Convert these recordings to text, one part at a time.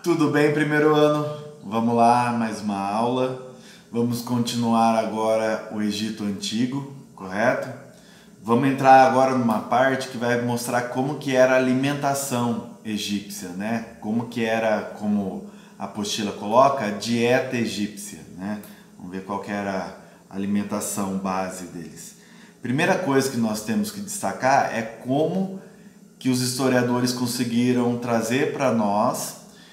Tudo bem, primeiro ano? Vamos lá, mais uma aula. Vamos continuar agora o Egito Antigo, correto? Vamos entrar agora numa parte que vai mostrar como que era a alimentação egípcia, né? Como que era, como a apostila coloca, a dieta egípcia, né? Vamos ver qual que era a alimentação base deles. Primeira coisa que nós temos que destacar é como que os historiadores conseguiram trazer para nós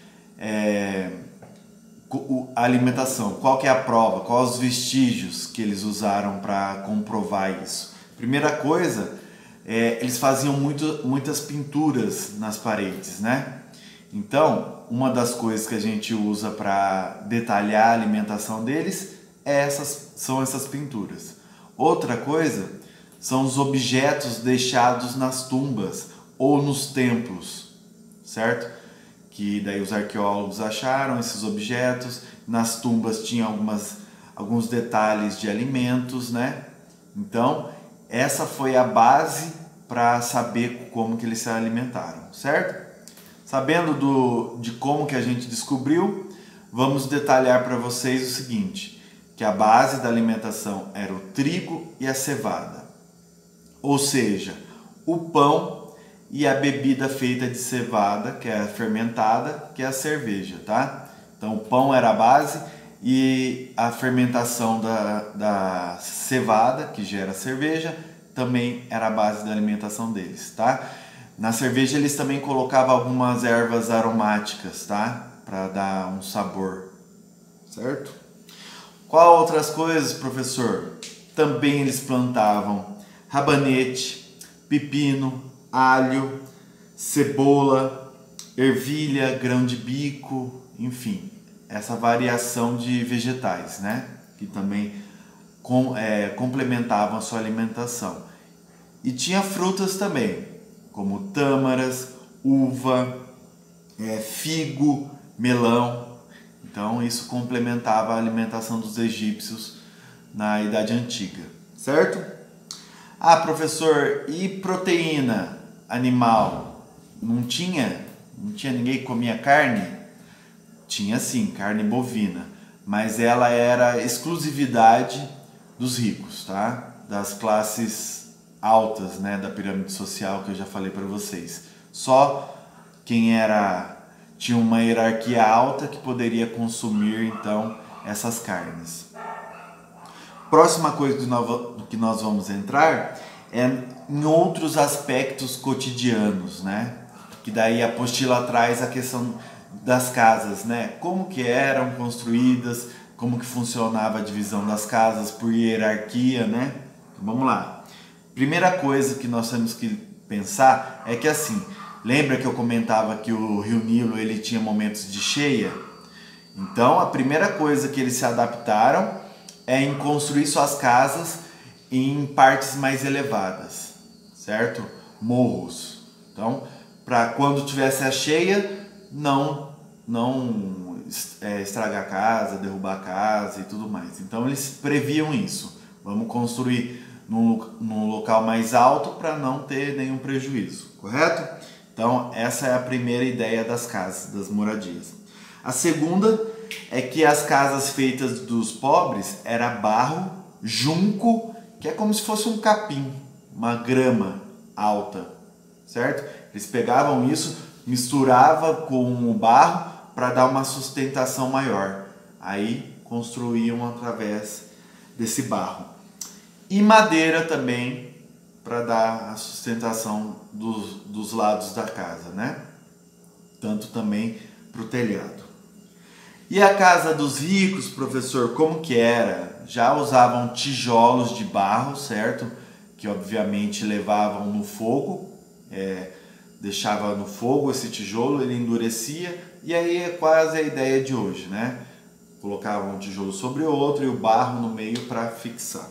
a alimentação, qual que é a prova, quais os vestígios que eles usaram para comprovar isso. Primeira coisa, eles faziam muitas pinturas nas paredes, né? Então, uma das coisas que a gente usa para detalhar a alimentação deles são essas pinturas. Outra coisa são os objetos deixados nas tumbas ou nos templos, certo? Que daí os arqueólogos acharam esses objetos. Nas tumbas tinha alguns detalhes de alimentos, né? Então, essa foi a base para saber como que eles se alimentaram, certo? Sabendo de como que a gente descobriu, vamos detalhar para vocês o seguinte, que a base da alimentação era o trigo e a cevada, ou seja, o pão e a bebida feita de cevada, que é fermentada, que é a cerveja, tá? Então o pão era a base e a fermentação da cevada, que gera cerveja, também era a base da alimentação deles, tá? Na cerveja eles também colocavam algumas ervas aromáticas, tá? Para dar um sabor, certo? Qual outras coisas, professor? Também eles plantavam rabanete, pepino, alho, cebola, ervilha, grão de bico, enfim, essa variação de vegetais, né? Que também complementavam a sua alimentação. E tinha frutas também, como tâmaras, uva, figo, melão. Então isso complementava a alimentação dos egípcios na Idade Antiga, certo? Ah, professor, e proteína animal? Não tinha ninguém que comia carne? Tinha sim, carne bovina, mas ela era exclusividade dos ricos, tá? Das classes altas, né, da pirâmide social que eu já falei para vocês. Só quem tinha uma hierarquia alta que poderia consumir então essas carnes. Próxima coisa que nós vamos entrar é em outros aspectos cotidianos, né? Que daí a apostila traz a questão das casas, né? Como que eram construídas, como que funcionava a divisão das casas por hierarquia, né? Vamos lá. Primeira coisa que nós temos que pensar é que assim, lembra que eu comentava que o Rio Nilo ele tinha momentos de cheia? Então a primeira coisa que eles se adaptaram é em construir suas casas em partes mais elevadas, certo? Morros. Então, para quando tivesse a cheia, não estragar a casa, derrubar a casa e tudo mais. Então, eles previam isso. Vamos construir num local mais alto para não ter nenhum prejuízo, correto? Então, essa é a primeira ideia das casas, das moradias. A segunda é que as casas feitas dos pobres era barro, junco, que é como se fosse um capim, uma grama alta, certo? Eles pegavam isso, misturava com o barro para dar uma sustentação maior. Aí construíam através desse barro. E madeira também para dar a sustentação dos lados da casa, né? Tanto também para o telhado. E a casa dos ricos, professor, como que era? Já usavam tijolos de barro, certo? Que obviamente levavam no fogo, deixava no fogo esse tijolo, ele endurecia, e aí é quase a ideia de hoje, né? Colocavam um tijolo sobre o outro e o barro no meio para fixar.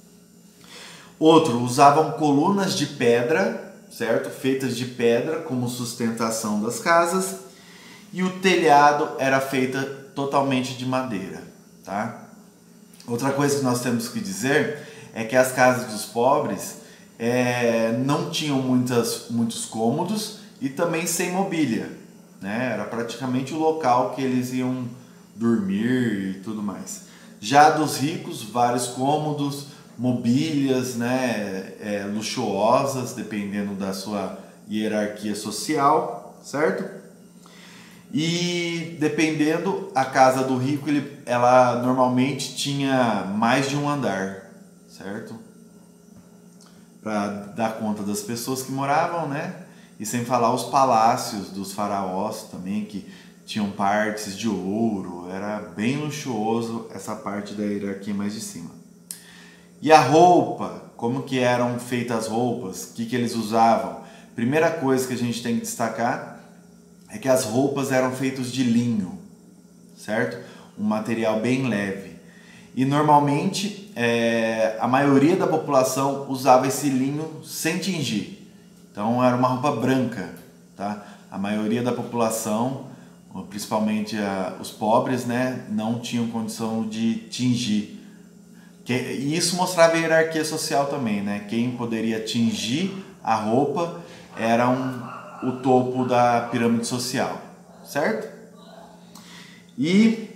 Outro, usavam colunas de pedra, certo? Feitas de pedra como sustentação das casas, e o telhado era feito totalmente de madeira, tá? Outra coisa que nós temos que dizer é que as casas dos pobres não tinham muitos cômodos e também sem mobília. né? Era praticamente o local que eles iam dormir e tudo mais. Já dos ricos, vários cômodos, mobílias, né, luxuosas, dependendo da sua hierarquia social, certo? E dependendo, a casa do rico, ela normalmente tinha mais de um andar, certo? Para dar conta das pessoas que moravam, né? E sem falar os palácios dos faraós também, que tinham partes de ouro, era bem luxuoso essa parte da hierarquia mais de cima. E a roupa, como que eram feitas as roupas, o que eles usavam? Primeira coisa que a gente tem que destacar é que as roupas eram feitas de linho, certo? Um material bem leve. E normalmente a maioria da população usava esse linho sem tingir. Então era uma roupa branca, tá? A maioria da população, principalmente os pobres, né, não tinham condição de tingir. E isso mostrava a hierarquia social também, né? Quem poderia tingir a roupa era o topo da pirâmide social, certo? E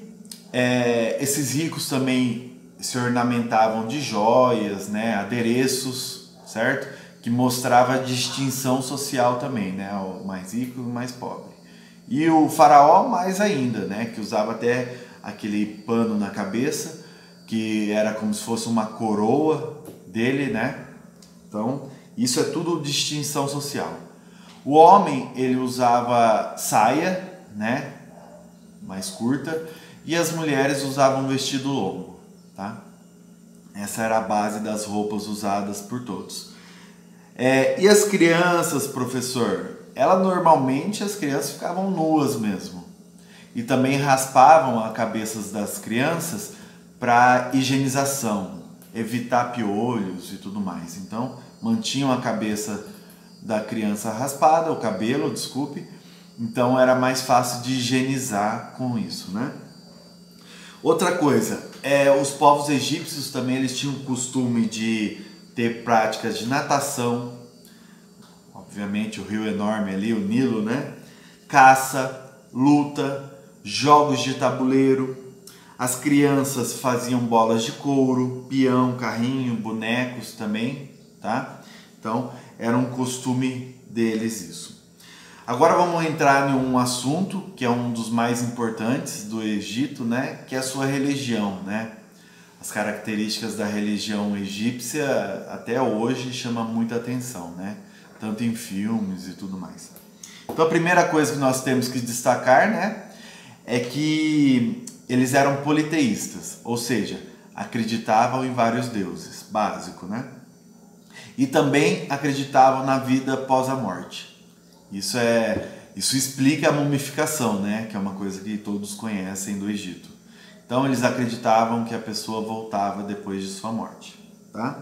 esses ricos também se ornamentavam de joias, né, adereços, certo? Que mostrava a distinção social também, né? O mais rico e o mais pobre. E o faraó mais ainda, né? Que usava até aquele pano na cabeça, que era como se fosse uma coroa dele, né? Então, isso é tudo distinção social. O homem, ele usava saia, né? Mais curta, e as mulheres usavam vestido longo, tá? Essa era a base das roupas usadas por todos. E as crianças, professor? Normalmente as crianças ficavam nuas mesmo. E também raspavam a cabeça das crianças para higienização, evitar piolhos e tudo mais. Então, mantinham a cabeça da criança raspada, o cabelo, desculpe. Então, era mais fácil de higienizar com isso, né? Outra coisa, os povos egípcios também eles tinham o costume de ter práticas de natação, obviamente o rio enorme ali, o Nilo, né? Caça, luta, jogos de tabuleiro. As crianças faziam bolas de couro, peão, carrinho, bonecos também, tá? Então, era um costume deles isso. Agora vamos entrar em um assunto que é um dos mais importantes do Egito, né? Que é a sua religião, né? As características da religião egípcia até hoje chamam muita atenção, né? Tanto em filmes e tudo mais. Então a primeira coisa que nós temos que destacar, né? É que eles eram politeístas, ou seja, acreditavam em vários deuses, básico, né? E também acreditavam na vida após a morte. Isso explica a mumificação, né? Que é uma coisa que todos conhecem do Egito. Então eles acreditavam que a pessoa voltava depois de sua morte, tá?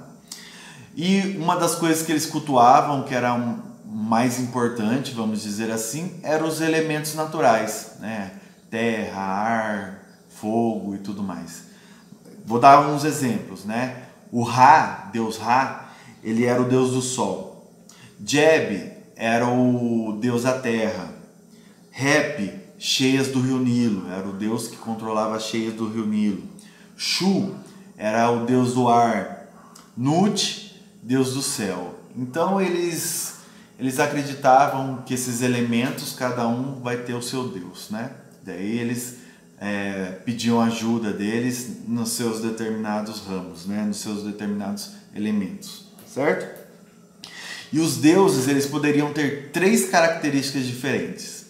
E uma das coisas que eles cultuavam, que era mais importante, vamos dizer assim, eram os elementos naturais, né? Terra, ar, fogo e tudo mais. Vou dar uns exemplos, né? O Ra, Deus Ra, ele era o deus do sol. Jeb era o deus da terra. Rep, cheias do rio Nilo, era o deus que controlava as cheias do rio Nilo. Shu era o deus do ar. Nut, deus do céu. Então eles acreditavam que esses elementos, cada um vai ter o seu deus, né? Daí eles pediam ajuda deles nos seus determinados ramos, né? Nos seus determinados elementos, certo? E os deuses, eles poderiam ter 3 características diferentes.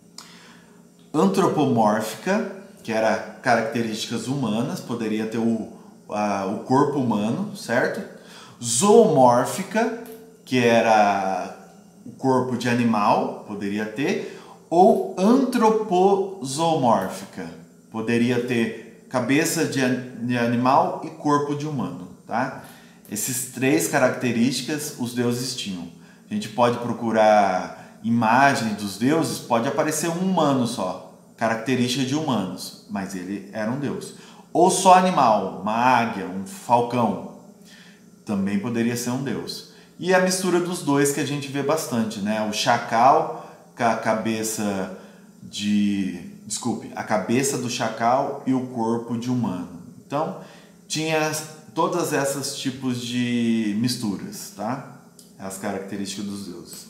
Antropomórfica, que era características humanas, poderia ter o corpo humano, certo? Zoomórfica, que era o corpo de animal, poderia ter, ou antropozoomórfica, poderia ter cabeça de animal e corpo de humano, tá? Essas 3 características os deuses tinham. A gente pode procurar imagens dos deuses, pode aparecer um humano só, característica de humanos, mas ele era um deus. Ou só animal, uma águia, um falcão, também poderia ser um deus. E a mistura dos dois que a gente vê bastante, né? O chacal com a cabeça a cabeça do chacal e o corpo de humano. Então, tinha todas essas tipos de misturas, tá? As características dos deuses.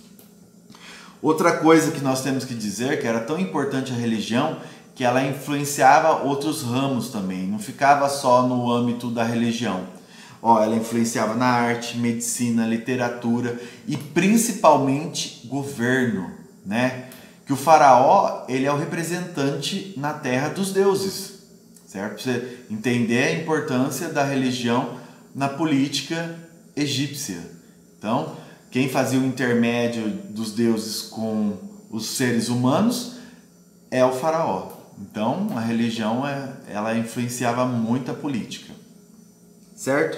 Outra coisa que nós temos que dizer, que era tão importante a religião, que ela influenciava outros ramos também, não ficava só no âmbito da religião. Ela influenciava na arte, medicina, literatura e principalmente governo, né? Que o faraó, ele é o representante na terra dos deuses, certo? Pra você entender a importância da religião na política egípcia. Então, quem fazia o intermédio dos deuses com os seres humanos é o faraó. Então, a religião ela influenciava muito a política, certo?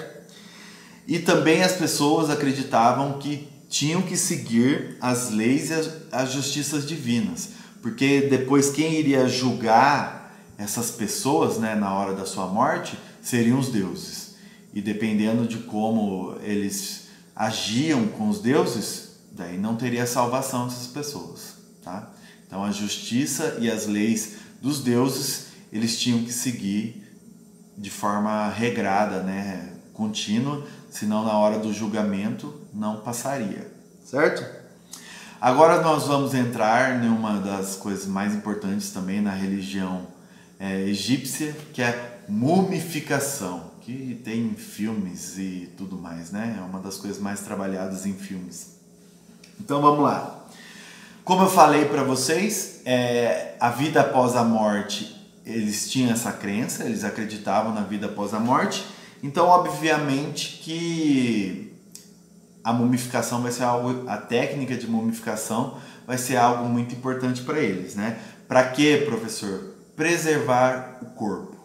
E também as pessoas acreditavam que tinham que seguir as leis e as justiças divinas, porque depois quem iria julgar essas pessoas, né, na hora da sua morte seriam os deuses. E dependendo de como eles agiam com os deuses, daí não teria salvação dessas pessoas, tá? Então a justiça e as leis dos deuses, eles tinham que seguir de forma regrada, né, contínua, senão na hora do julgamento não passaria, certo? Agora nós vamos entrar em uma das coisas mais importantes também na religião egípcia, que é a mumificação, que tem filmes e tudo mais, né? É uma das coisas mais trabalhadas em filmes. Então vamos lá. Como eu falei para vocês, a vida após a morte, eles tinham essa crença, eles acreditavam na vida após a morte. Então, obviamente que a mumificação vai ser algo, a técnica de mumificação vai ser algo muito importante para eles, né? Para quê, professor? Preservar o corpo,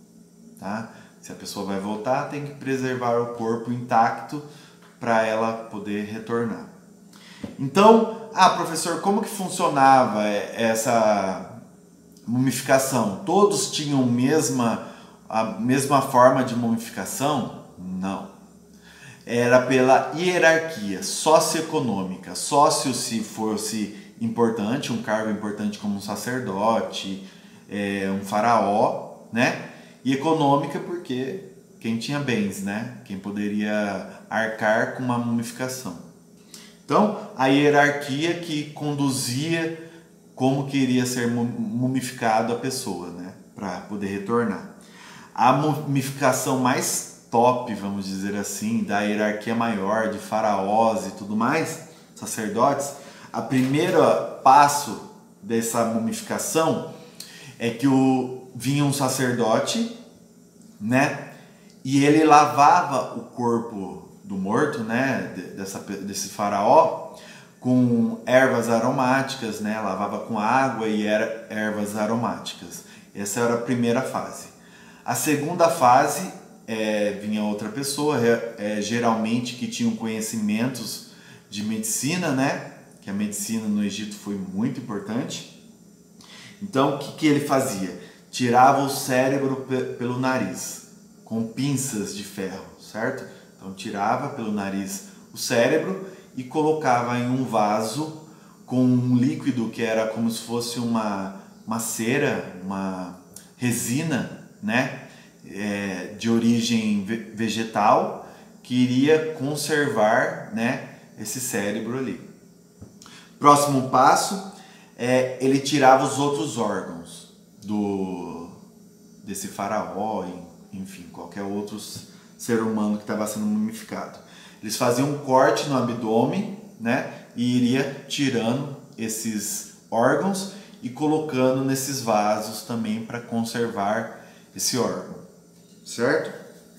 tá? Se a pessoa vai voltar, tem que preservar o corpo intacto para ela poder retornar. Então, professor, como que funcionava essa mumificação? Todos tinham a mesma forma de mumificação? Não. Era pela hierarquia socioeconômica. Sócio, se fosse importante, um cargo importante como um sacerdote, um faraó, né? E econômica porque quem tinha bens, né? Quem poderia arcar com uma mumificação. Então, a hierarquia que conduzia como queria ser mumificado a pessoa, né? Para poder retornar. A mumificação mais top, vamos dizer assim, da hierarquia maior, de faraós e tudo mais, sacerdotes, a primeiro passo dessa mumificação é que vinha um sacerdote, né? E ele lavava o corpo do morto, né? Desse faraó, com ervas aromáticas, né? Lavava com água e ervas aromáticas. Essa era a primeira fase. A segunda fase vinha outra pessoa, geralmente que tinha conhecimentos de medicina, né? Que a medicina no Egito foi muito importante. Então, o que ele fazia? Tirava o cérebro pelo nariz, com pinças de ferro, certo? Então, tirava pelo nariz o cérebro e colocava em um vaso com um líquido que era como se fosse uma cera, uma resina, né? De origem vegetal, que iria conservar, né, esse cérebro ali. Próximo passo, ele tirava os outros órgãos desse faraó, enfim, qualquer outro ser humano que estava sendo mumificado. Eles faziam um corte no abdômen, né, e iria tirando esses órgãos e colocando nesses vasos também para conservar esse órgão, certo?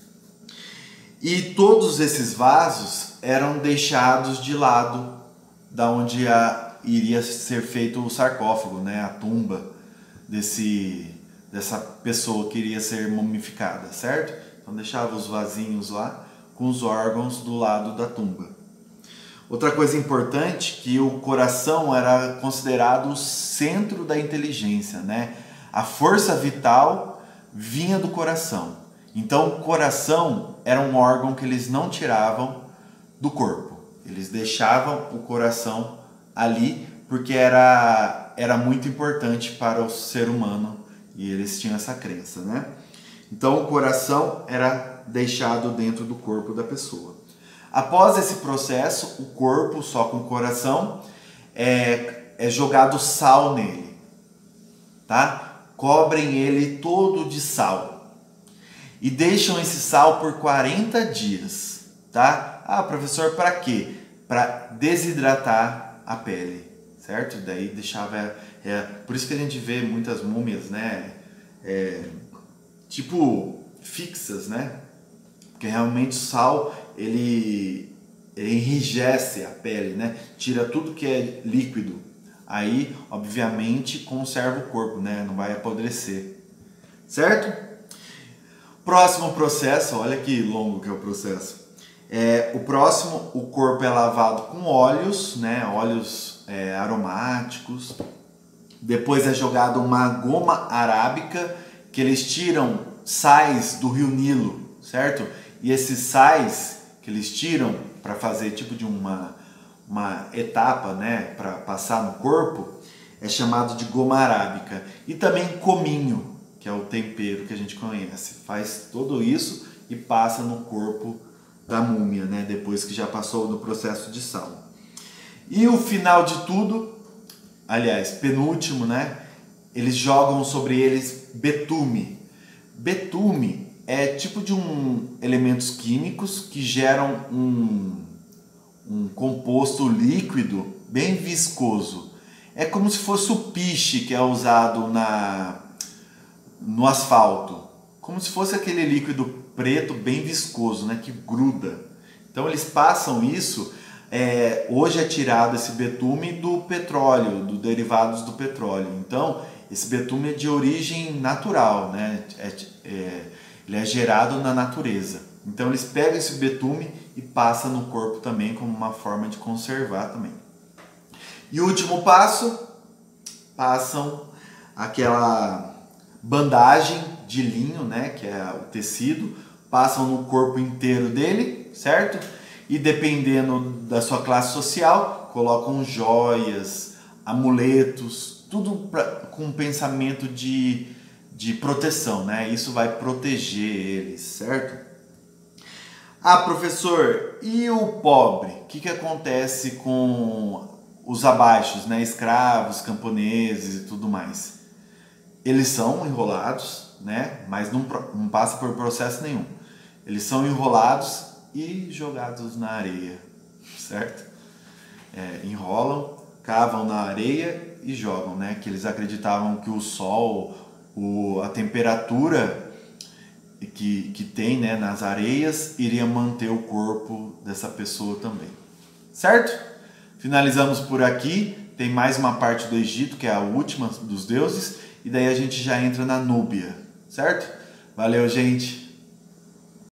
E todos esses vasos eram deixados de lado da onde iria ser feito o sarcófago, né, a tumba dessa pessoa que iria ser mumificada, certo? Então deixava os vasinhos lá com os órgãos do lado da tumba. Outra coisa importante, que o coração era considerado o centro da inteligência, né? A força vital vinha do coração. Então o coração era um órgão que eles não tiravam do corpo. Eles deixavam o coração ali porque era era muito importante para o ser humano e eles tinham essa crença, né? Então o coração era deixado dentro do corpo da pessoa. Após esse processo, o corpo só com o coração é jogado sal nele, tá? Cobrem ele todo de sal e deixam esse sal por 40 dias, tá? Ah, professor, para quê? Para desidratar a pele, certo? Daí deixava por isso que a gente vê muitas múmias, né? Tipo fixas, né? Porque realmente o sal ele enrijece a pele, né? Tira tudo que é líquido. Aí, obviamente, conserva o corpo, né? Não vai apodrecer, certo? Próximo processo, olha que longo que é o processo. O próximo, o corpo é lavado com óleos, né? Óleos aromáticos. Depois é jogado uma goma arábica que eles tiram sais do rio Nilo, certo? E esses sais que eles tiram para fazer tipo de uma etapa, né, para passar no corpo, é chamado de goma arábica. E também cominho, que é o tempero que a gente conhece. Faz tudo isso e passa no corpo da múmia, né, depois que já passou do processo de sal. E o final de tudo, aliás, penúltimo, né, eles jogam sobre eles betume. Betume é tipo de elementos químicos que geram um composto líquido bem viscoso. É como se fosse o piche que é usado no asfalto. Como se fosse aquele líquido preto bem viscoso, né, que gruda. Então eles passam isso. Hoje é tirado esse betume do petróleo, dos derivados do petróleo. Então esse betume é de origem natural, né? Ele é gerado na natureza. Então eles pegam esse betume e passam no corpo também como uma forma de conservar também. E o último passo, passam aquela bandagem de linho, né, que é o tecido, passam no corpo inteiro dele, certo? E dependendo da sua classe social, colocam joias, amuletos, tudo com um pensamento de proteção, né? Isso vai proteger eles, certo? Ah, professor, e o pobre? O que acontece com os abaixos, né? Escravos, camponeses e tudo mais? Eles são enrolados, né? Mas não passa por processo nenhum. Eles são enrolados e jogados na areia, certo? Enrolam, cavam na areia e jogam, né? Que eles acreditavam que o sol, a temperatura que tem, né, nas areias iria manter o corpo dessa pessoa também, certo? Finalizamos por aqui. Tem mais uma parte do Egito, que é a última dos deuses, e daí a gente já entra na Núbia, certo? Valeu, gente!